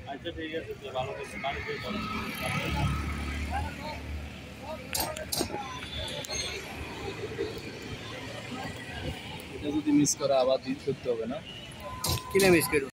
আচ্ছা ঠিক আছে, ভালো কিছু বাড়িতে এটা যদি মিস করে আবার দিতে হবে না, কিনে মিস করব।